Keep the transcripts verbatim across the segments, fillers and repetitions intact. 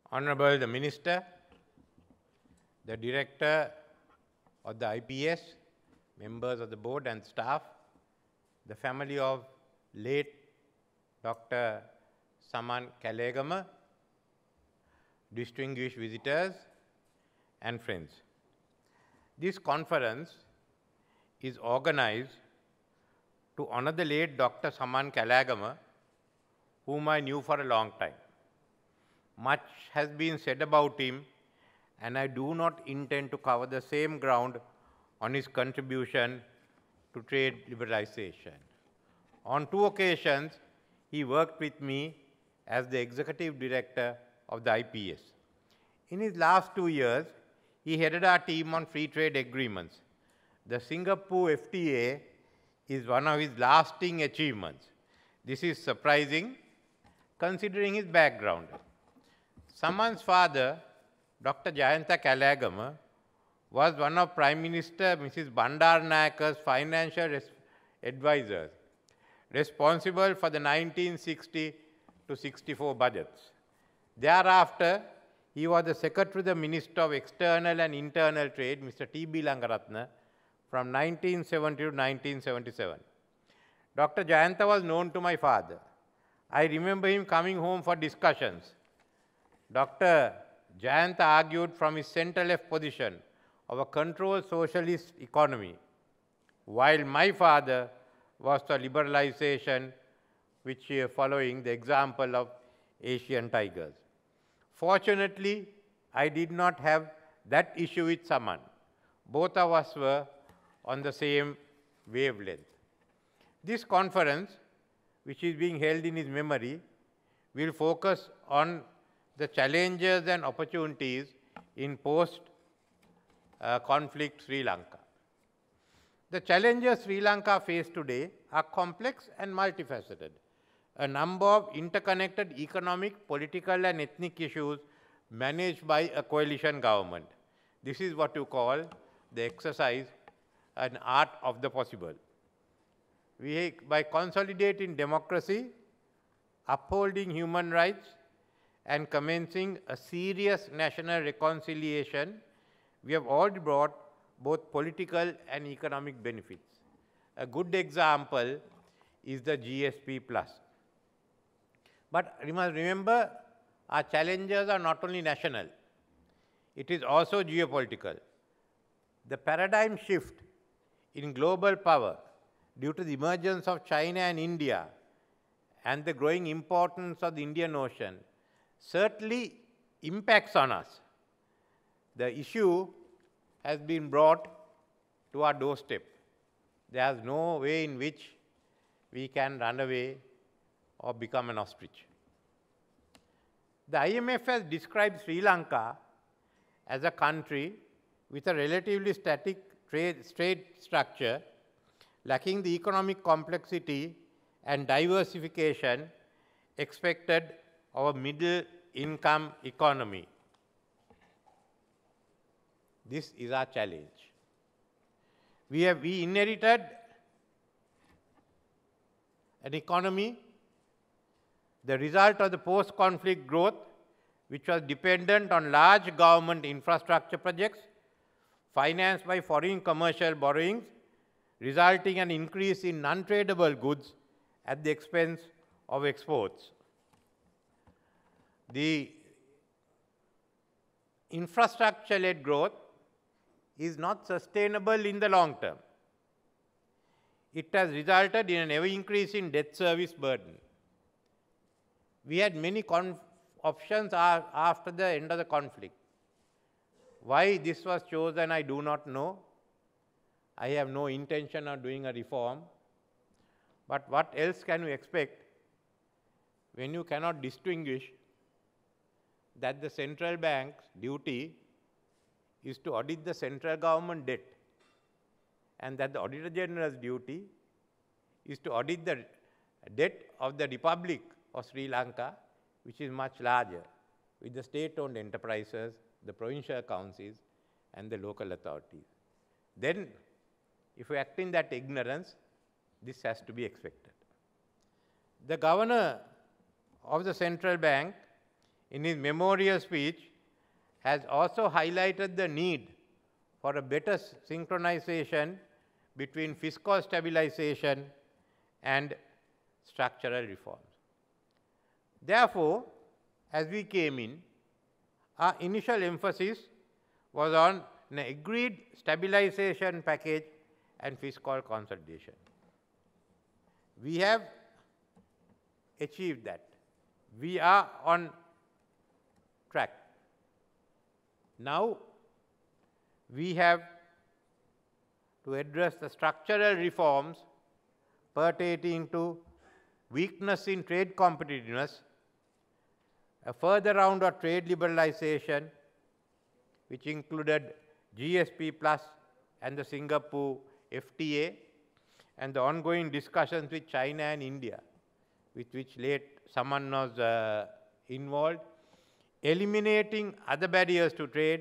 Honorable the Minister, the Director of the I P S, members of the board and staff, the family of late Doctor Saman Kelegama, distinguished visitors and friends. This conference is organized to honor the late Doctor Saman Kelegama, whom I knew for a long time. Much has been said about him, and I do not intend to cover the same ground on his contribution to trade liberalization. On two occasions, he worked with me as the executive director of the I P S. In his last two years, he headed our team on free trade agreements. The Singapore F T A is one of his lasting achievements. This is surprising considering his background. Saman's father, Doctor Jayantha Kelegama, was one of Prime Minister Missus Bandaranaike's financial advisors, responsible for the nineteen sixty to sixty-four budgets. Thereafter, he was the Secretary to the Minister of External and Internal Trade, Mister T B Langaratne, from nineteen seventy to nineteen seventy-seven. Doctor Jayantha was known to my father. I remember him coming home for discussions. Doctor Jayantha argued from his center-left position of a controlled socialist economy, while my father was for liberalization, which uh, following the example of Asian tigers. Fortunately, I did not have that issue with Saman. Both of us were on the same wavelength. This conference, which is being held in his memory, will focus on the challenges and opportunities in post-conflict uh, Sri Lanka. The challenges Sri Lanka faces today are complex and multifaceted. A number of interconnected economic, political and ethnic issues managed by a coalition government. This is what you call the exercise, an art of the possible. We, by consolidating democracy, upholding human rights, and commencing a serious national reconciliation, we have already brought both political and economic benefits. A good example is the G S P plus. But you must remember, our challenges are not only national, it is also geopolitical. The paradigm shift in global power due to the emergence of China and India and the growing importance of the Indian Ocean certainly impacts on us. The issue has been brought to our doorstep. There is no way in which we can run away or become an ostrich. The I M F has described Sri Lanka as a country with a relatively static trade, trade structure, lacking the economic complexity and diversification expected of a middle-income economy. This is our challenge. We have we inherited an economy, the result of the post-conflict growth, which was dependent on large government infrastructure projects financed by foreign commercial borrowings, resulting in an increase in non-tradable goods at the expense of exports. The infrastructure-led growth is not sustainable in the long term. It has resulted in an ever-increasing debt service burden. We had many options after the end of the conflict. Why this was chosen, I do not know. I have no intention of doing a reform. But what else can you expect when you cannot distinguish that the central bank's duty is to audit the central government debt, and that the Auditor General's duty is to audit the debt of the Republic of Sri Lanka, which is much larger, with the state-owned enterprises, the provincial councils, and the local authorities. Then, if we act in that ignorance, this has to be expected. The governor of the central bank in his memorial speech, has also highlighted the need for a better synchronization between fiscal stabilization and structural reforms. Therefore, as we came in, our initial emphasis was on an agreed stabilization package and fiscal consolidation. We have achieved that. We are on track. Now, we have to address the structural reforms pertaining to weakness in trade competitiveness, a further round of trade liberalization, which included G S P plus and the Singapore F T A, and the ongoing discussions with China and India, with which late Saman was uh, involved, eliminating other barriers to trade,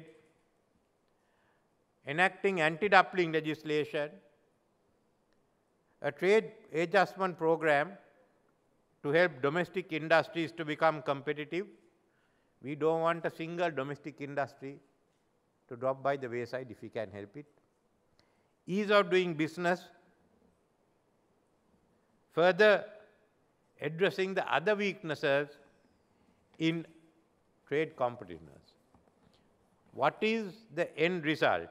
enacting anti-dumping legislation, a trade adjustment program to help domestic industries to become competitive. We don't want a single domestic industry to drop by the wayside if we can help it. Ease of doing business, further addressing the other weaknesses in trade competitiveness. What is the end result?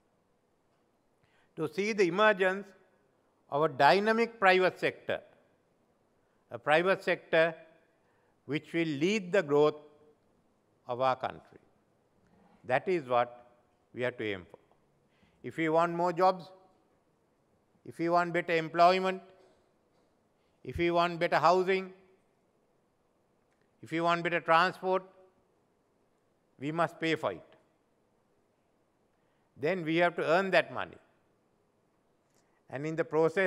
To see the emergence of a dynamic private sector, a private sector which will lead the growth of our country. That is what we have to aim for. If we want more jobs, if we want better employment, if we want better housing, if we want better transport, we must pay for it. Then we have to earn that money. And in the process,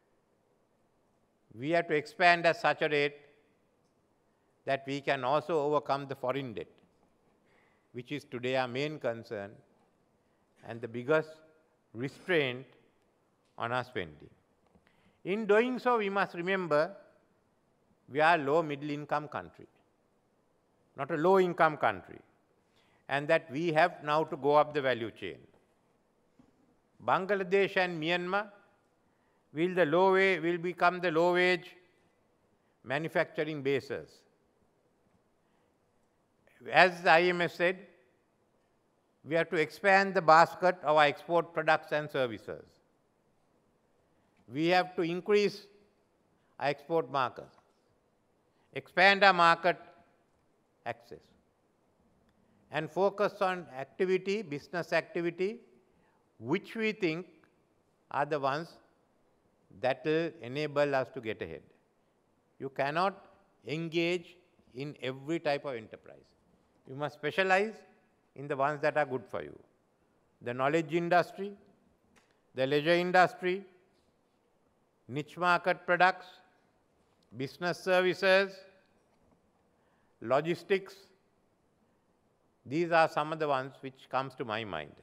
we have to expand at such a rate that we can also overcome the foreign debt, which is today our main concern and the biggest restraint on our spending. In doing so, we must remember we are a low middle income country, not a low income country, and that we have now to go up the value chain. Bangladesh and Myanmar will, the low wage, will become the low wage manufacturing bases. As the I M F said, we have to expand the basket of our export products and services. We have to increase our export markets, expand our market access, and focus on activity, business activity, which we think are the ones that will enable us to get ahead. You cannot engage in every type of enterprise. You must specialize in the ones that are good for you. The knowledge industry, the leisure industry, niche market products, business services, logistics. These are some of the ones which comes to my mind.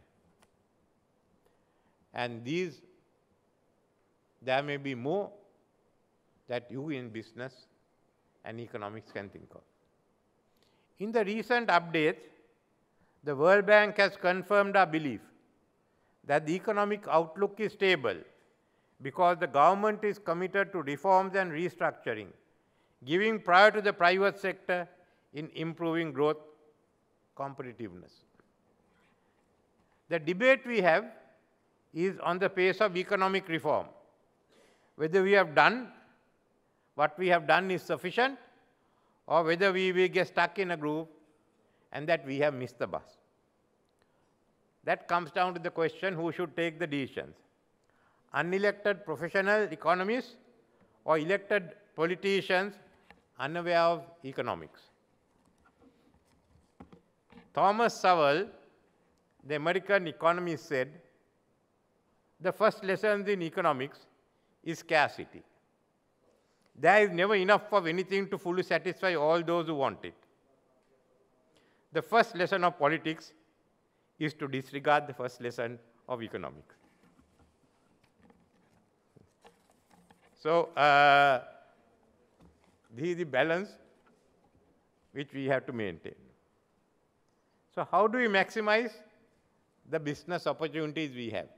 And these, there may be more that you in business and economics can think of. In the recent updates, the World Bank has confirmed our belief that the economic outlook is stable because the government is committed to reforms and restructuring, giving priority to the private sector in improving growth competitiveness. The debate we have is on the pace of economic reform, whether we have done what we have done is sufficient, or whether we will get stuck in a groove and that we have missed the bus. That comes down to the question who should take the decisions: unelected professional economists or elected politicians unaware of economics. Thomas Sowell, the American economist, said, the first lesson in economics is scarcity. There is never enough of anything to fully satisfy all those who want it. The first lesson of politics is to disregard the first lesson of economics. So, uh, this is the balance which we have to maintain. So how do we maximize the business opportunities we have?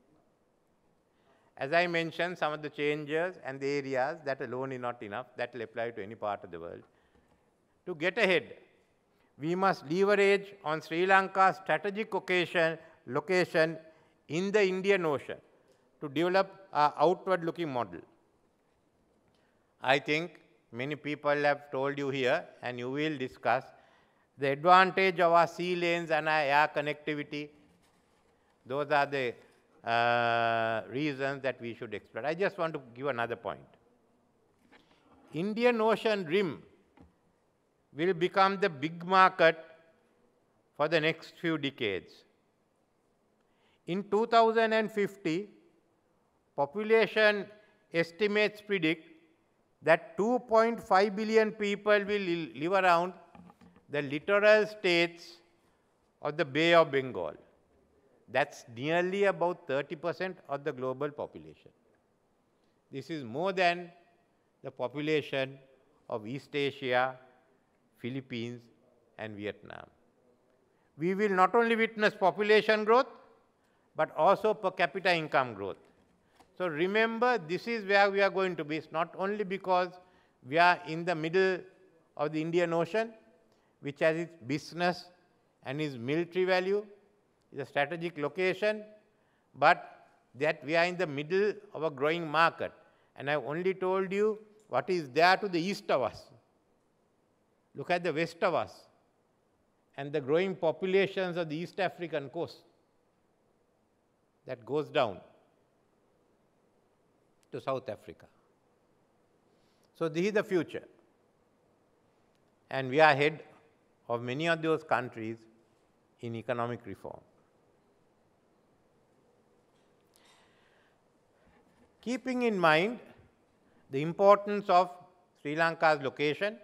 As I mentioned, some of the changes and the areas that alone is not enough, that will apply to any part of the world. To get ahead, we must leverage on Sri Lanka's strategic location, location in the Indian Ocean to develop an outward-looking model. I think many people have told you here, and you will discuss, the advantage of our sea lanes and our air connectivity. Those are the uh, reasons that we should explore. I just want to give another point. Indian Ocean rim will become the big market for the next few decades. In two thousand fifty, population estimates predict that two point five billion people will live around the littoral states of the Bay of Bengal. That's nearly about thirty percent of the global population. This is more than the population of East Asia, Philippines, and Vietnam. We will not only witness population growth, but also per capita income growth. So remember, this is where we are going to be. It's not only because we are in the middle of the Indian Ocean, which has its business and its military value, is a strategic location, but that we are in the middle of a growing market. And I've only told you what is there to the east of us. Look at the west of us and the growing populations of the East African coast that goes down to South Africa. So this is the future. And we are ahead of many of those countries in economic reform. Keeping in mind the importance of Sri Lanka's location,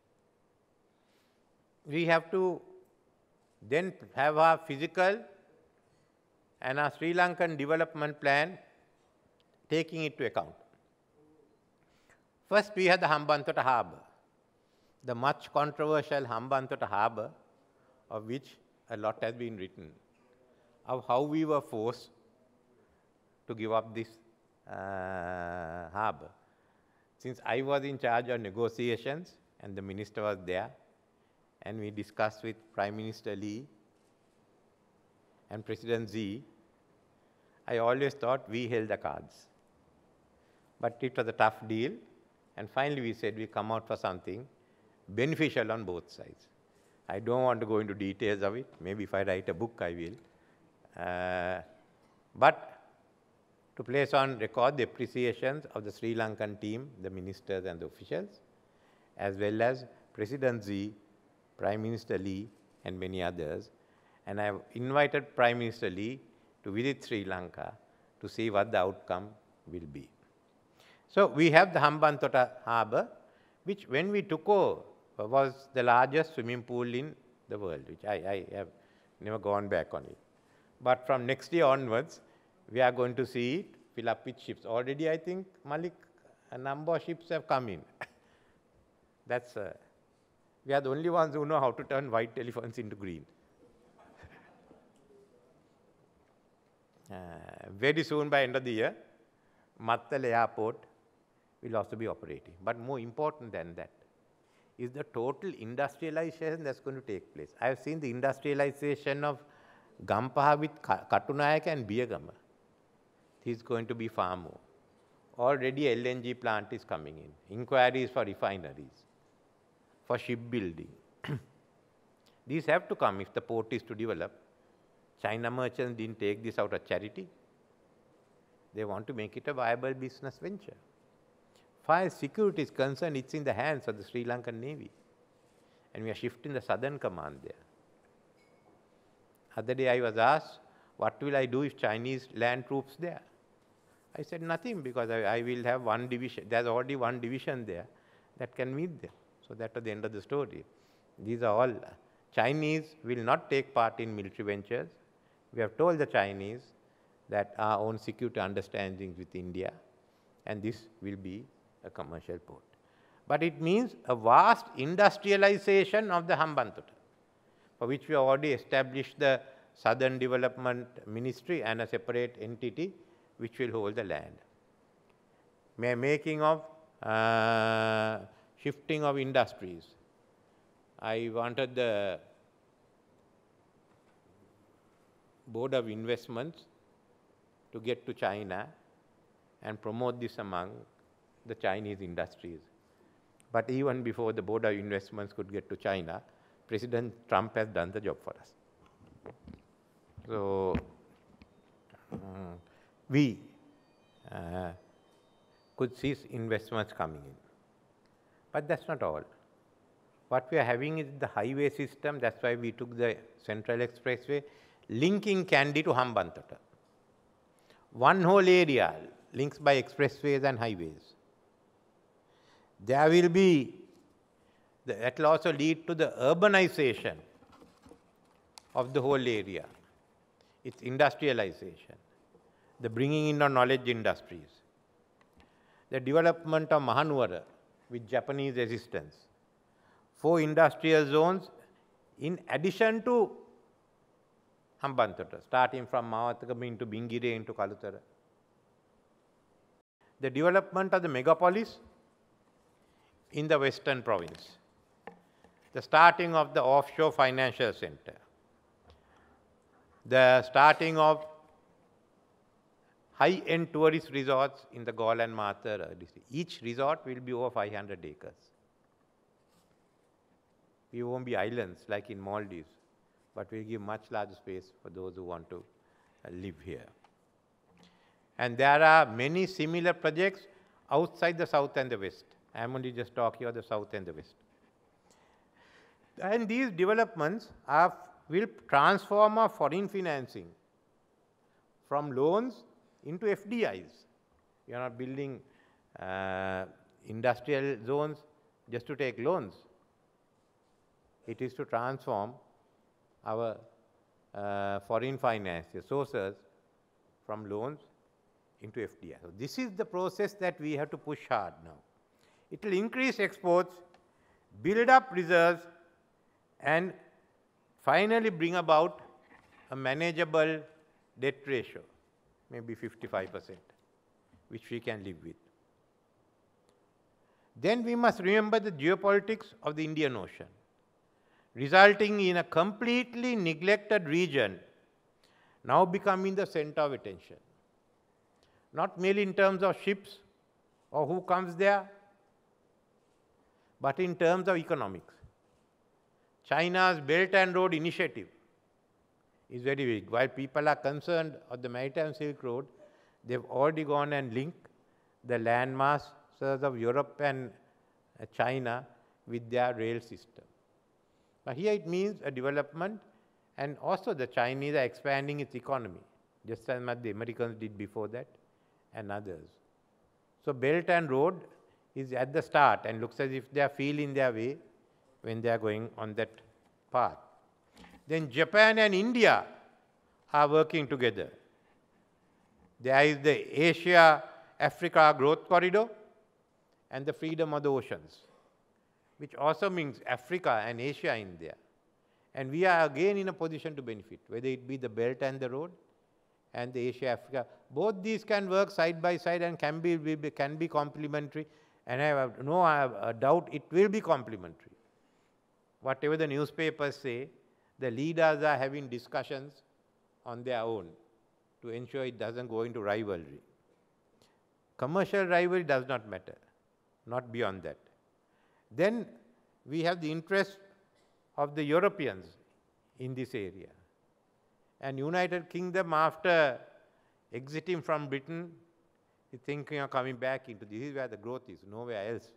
we have to then have our physical and our Sri Lankan development plan taking it to account. First, we had the Hambantota Harbour, the much controversial Hambantota Harbour, of which a lot has been written, of how we were forced to give up this uh, harbour. Since I was in charge of negotiations and the minister was there, and we discussed with Prime Minister Lee and President Xi, I always thought we held the cards. But it was a tough deal, and finally we said we come out for something beneficial on both sides. I don't want to go into details of it. Maybe if I write a book, I will. Uh, but to place on record the appreciations of the Sri Lankan team, the ministers and the officials, as well as President Xi, Prime Minister Lee, and many others. And I have invited Prime Minister Lee to visit Sri Lanka to see what the outcome will be. So we have the Hambantota Harbour, which when we took over was the largest swimming pool in the world, which I, I have never gone back on it. But from next year onwards, we are going to see it fill up with ships. Already, I think, Malik, a number of ships have come in. That's, uh, we are the only ones who know how to turn white elephants into green. uh, very soon, by end of the year, Mattala Airport will also be operating. But more important than that is the total industrialization that's going to take place. I have seen the industrialization of Gampaha with Katunayaka and Biyagama. This is going to be far more. Already L N G plant is coming in. Inquiries for refineries, for shipbuilding. These have to come if the port is to develop. China merchants didn't take this out of charity. They want to make it a viable business venture. Far as security is concerned, it's in the hands of the Sri Lankan Navy. And we are shifting the southern command there. Other day I was asked, what will I do if Chinese land troops there? I said nothing, because I, I will have one division. There's already one division there that can meet them. So that was the end of the story. These are all, Chinese will not take part in military ventures. We have told the Chinese that our own security understandings with India, and this will be a commercial port. but it means a vast industrialization of the Hambantota, for which we already established the Southern Development Ministry and a separate entity which will hold the land. Making of, uh, shifting of industries. I wanted the Board of Investments to get to China and promote this among the Chinese industries. But even before the Board of Investments could get to China, President Trump has done the job for us. So, uh, we uh, could see investments coming in. But that's not all. What we are having is the highway system. That's why we took the Central Expressway, linking Kandy to Hambantota. One whole area links by expressways and highways. There will be, that will also lead to the urbanization of the whole area. It's industrialization, the bringing in of knowledge industries, the development of Mahanuwara with Japanese assistance, four industrial zones in addition to Hambantota, starting from Mawatakama into Bingire into Kalutara. The development of the megapolis in the western province, the starting of the offshore financial center, the starting of high-end tourist resorts in the Gaul and Mathura district. Each resort will be over five hundred acres. We won't be islands like in Maldives, but we'll give much larger space for those who want to uh, live here. And there are many similar projects outside the south and the west. I am only just talking about the south and the west. And these developments are, will transform our foreign financing from loans into F D Is. We are not building uh, industrial zones just to take loans. It is to transform our uh, foreign finance sources from loans into F D I. So this is the process that we have to push hard now. It will increase exports, build up reserves, and finally bring about a manageable debt ratio, maybe fifty-five percent, which we can live with. Then we must remember the geopolitics of the Indian Ocean, resulting in a completely neglected region now becoming the center of attention. Not merely in terms of ships or who comes there, but in terms of economics. China's Belt and Road Initiative is very big. While people are concerned of the Maritime Silk Road, they've already gone and linked the landmasses of Europe and uh, China with their rail system. But here it means a development, and also the Chinese are expanding its economy, just as much the Americans did before that and others. So Belt and Road is at the start and looks as if they are feeling their way when they are going on that path. Then Japan and India are working together. There is the Asia-Africa Growth Corridor and the freedom of the oceans, which also means Africa and Asia in there. And we are again in a position to benefit, whether it be the Belt and the Road and the Asia-Africa. Both these can work side by side and can be, be can be complementary. And I have no I have a doubt it will be complementary. Whatever the newspapers say, the leaders are having discussions on their own to ensure it doesn't go into rivalry. Commercial rivalry does not matter, not beyond that. Then we have the interest of the Europeans in this area. And United Kingdom, after exiting from Britain, is thinking of coming back into this. This is where the growth is, nowhere else.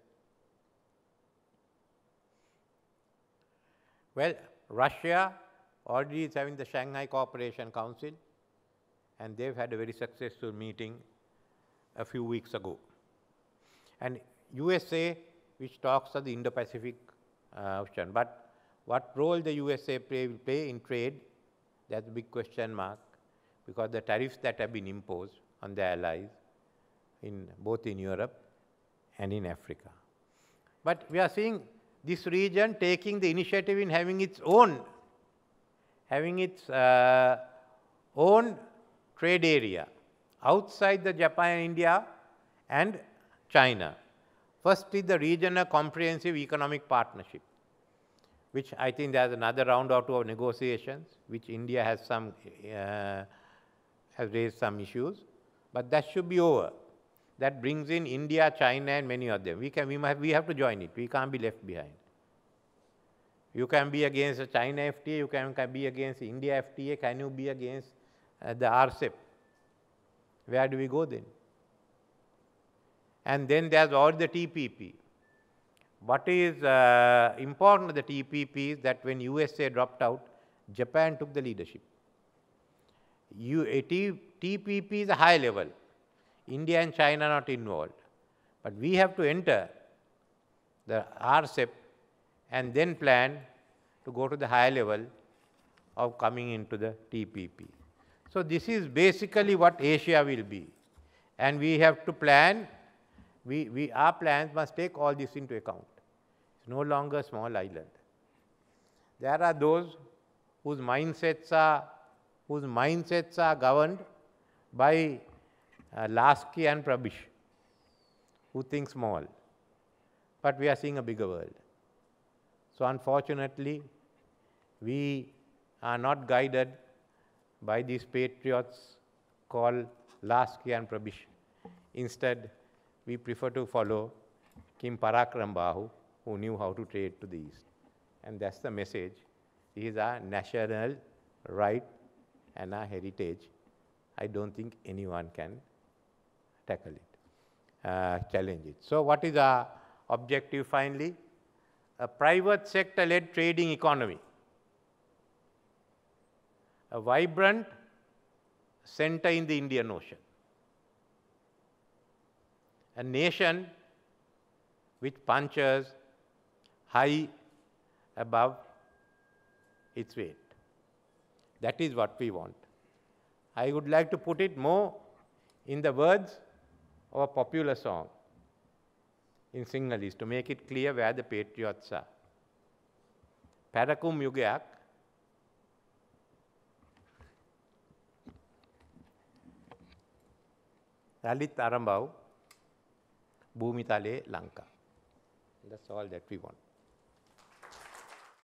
Well, Russia already is having the Shanghai Cooperation Council, and they've had a very successful meeting a few weeks ago. And U S A, which talks of the Indo-Pacific uh, Ocean. But what role the U S A play, will play in trade, that's a big question mark, because the tariffs that have been imposed on their allies, in both in Europe and in Africa. But we are seeing this region taking the initiative in having its own, having its uh, own trade area outside the Japan, India and China. First is the regional comprehensive economic partnership, which I think there's another round or two of negotiations, which India has some, uh, has raised some issues, but that should be over. That brings in India, China and many of them. We, can, we, must, we have to join it. We can't be left behind. You can be against the China F T A, you can, can be against the India F T A, can you be against uh, the R C E P? Where do we go then? And then there's all the T P P. What is uh, important of the T P P is that when U S A dropped out, Japan took the leadership. U, a T, T P P is a high level. India and China are not involved. But we have to enter the R C E P and then plan to go to the high level of coming into the T P P. So this is basically what Asia will be. And we have to plan, we, we, our plans must take all this into account. It's no longer a small island. There are those whose mindsets are, whose mindsets are governed by uh, Lasky and Prabish, who think small. But we are seeing a bigger world. So unfortunately, we are not guided by these patriots called Lasky and Prabish. Instead, we prefer to follow Kim Parakrambahu, who knew how to trade to the east. And that's the message. This is our national right and our heritage. I don't think anyone can tackle it, uh, challenge it. So what is our objective finally? A private sector-led trading economy. A vibrant center in the Indian Ocean. A nation which punches high above its weight. That is what we want. I would like to put it more in the words of a popular song in Sinhalese to make it clear where the patriots are. Parakum Yugayak Lalit Arambau Bhumitale Lanka. That's all that we want.